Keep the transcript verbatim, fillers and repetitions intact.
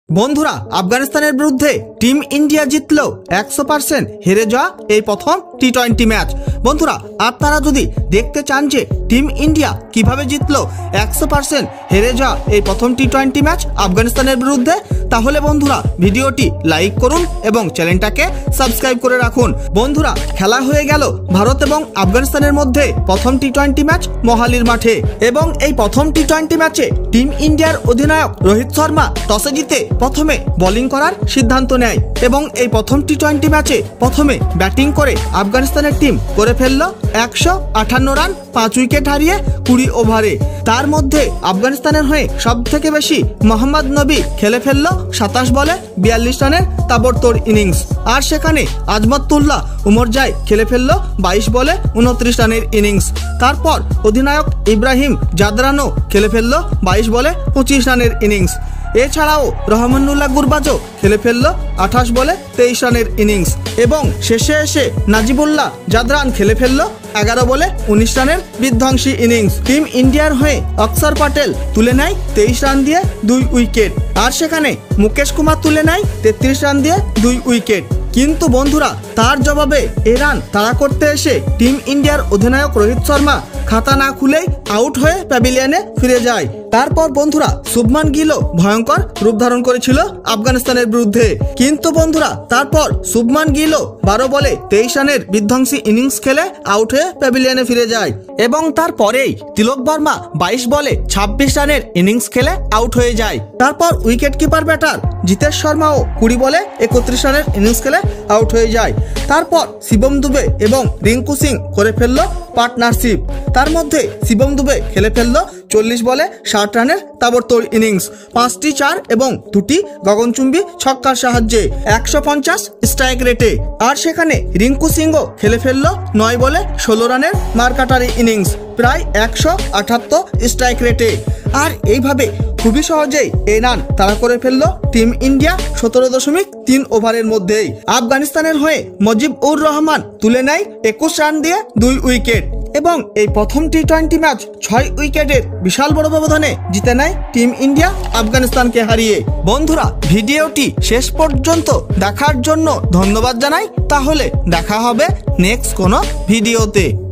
বন্ধুরা, আফগানিস্তানের বিরুদ্ধে টিম ইন্ডিয়া জিতলো একশো পার্সেন্ট হেরে যাওয়া এই প্রথম টি টোয়েন্টি ম্যাচ। বন্ধুরা, আপনারা যদি দেখতে চান যে টিম ইন্ডিয়া কিভাবে জিতলো একশো পার্সেন্ট হেরে যাওয়া এই প্রথম টি টোয়েন্টি ম্যাচ আফগানিস্তানের বিরুদ্ধে, তাহলে বন্ধুরা ভিডিওটি লাইক করুন এবং চ্যানেলটাকে সাবস্ক্রাইব করে রাখুন। বন্ধুরা, খেলা হয়ে গেল ভারত এবং আফগানিস্তানের মধ্যে প্রথম টি টোয়েন্টি ম্যাচ মোহালির মাঠে, এবং এই প্রথম টি টোয়েন্টি ম্যাচে টিম ইন্ডিয়ার অধিনায়ক রোহিত শর্মা টসে জিতে প্রথমে বোলিং করার সিদ্ধান্ত নেয় এবং এই প্রথম টি টোয়েন্টি ম্যাচে প্রথমে ব্যাটিং করে আফগানিস্তানের টিম করে ফেলল একশো আটান্ন রান পাঁচ উইকেট হারিয়ে কুড়ি ওভারে। তার মধ্যে আফগানিস্তানের হয়ে সব থেকে বেশি মোহাম্মদ নবী খেলে ফেলল সাতাশ বলে বিয়াল্লিশ রানের তাবড়তোড় ইনিংস, আর সেখানে আজমতুল্লাহ উমরজাই খেলে ফেলল বাইশ বলে উনত্রিশ রানের ইনিংস। তারপর অধিনায়ক ইব্রাহিম জাদরানও খেলে ফেলল বাইশ বলে পঁচিশ রানের ইনিংস। এছাড়াও রহমানুল্লাহ গুরবাজও খেলে ফেলল আঠাশ বলে তেইশ রানের ইনিংস, এবং শেষে এসে নাজিবুল্লাহ জাদরান খেলে ফেলল এগারো বলে উনিশ রানের বিধ্বংসী ইনিংস। টিম ইন্ডিয়ার হয়ে অক্ষর প্যাটেল তুলে নেয় তেইশ রান দিয়ে দুই উইকেট, আর সেখানে মুকেশ কুমার তুলে নেয় তেত্রিশ রান দিয়ে দুই উইকেট। কিন্তু বন্ধুরা, তার জবাবে এ রান তাড়া করতে এসে টিম ইন্ডিয়ার অধিনায়ক রোহিত শর্মা খাতা না খুলেই আউট হয়ে প্যাভিলিয়নে ফিরে যায়। তারপর বন্ধুরা, শুভমান গিলও ভয়ঙ্কর রূপ ধারণ করেছিল আফগানিস্তানের বিরুদ্ধে, কিন্তু বন্ধুরা তারপর শুভমান গিলও বারো বলে তেইশ রানের বিধ্বংসী ইনিংস খেলে আউট হয়ে প্যাভিলিয়নে ফিরে যায়, এবং তারপরেই তিলক বর্মা বাইশ বলে ছাব্বিশ রানের ইনিংস খেলে আউট হয়ে যায়। তারপর উইকেট কিপার ব্যাটার জিতেশ শর্মাও কুড়ি বলে একত্রিশ রানের ইনিংস খেলে আউট হয়ে যায়। তারপর শিবম দুবে এবং রিঙ্কু সিং করে ফেলল পার্টনারশিপ, তার মধ্যে শিবম দুবে খেলে ফেলল চল্লিশ বলে ষাট রানের তাবড়তোড় ইনিংস, পাঁচটি চার এবং দুটি গগনচুম্বী ছক্কার সাহায্যে একশো পঞ্চাশ স্ট্রাইক রেটে, আর সেখানে রিঙ্কু সিংও খেলে ফেলল নয় বলে ষোলো রানের মারকাটারি ইনিংস প্রায় একশো আটাত্তর স্ট্রাইক রেটে। আর এইভাবে খুবই সহজেই এই রান তাড়া করে ফেলল টিম ইন্ডিয়া সতেরো দশমিক তিন ওভারের মধ্যেই। আফগানিস্তানের হয়ে মুজিব উর রহমান তুলে নেয় একুশ রান দিয়ে দুই উইকেট, এবং এই প্রথম টি টোয়েন্টি ম্যাচ ছয় উইকেটের বিশাল বড় ব্যবধানে জিতে নেয় টিম ইন্ডিয়া আফগানিস্তানকে হারিয়ে। বন্ধুরা, ভিডিওটি শেষ পর্যন্ত দেখার জন্য ধন্যবাদ জানাই। তাহলে দেখা হবে নেক্সট কোনো ভিডিওতে।